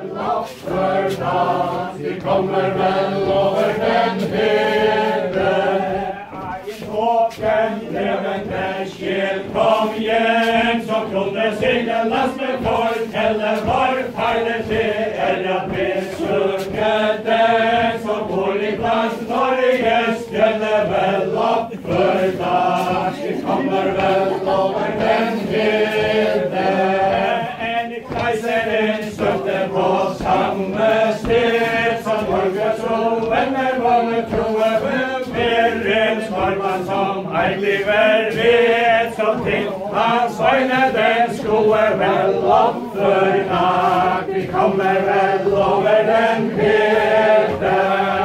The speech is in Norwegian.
For da vi kommer vel over den hede. Håken, levende sjel, kom hjem, så kunne sine last med fortelle hvor feilet det at vi søker den, så bor i plass Norge stjønne vel opp, for da vi kommer vel over den hede. Keiseren støtte på samme sted, som Norge tro, venner vannet troe, Herrens formann som eiliver vet, så til hans øyne den skoe vel opp, for at vi kommer vel over den hede.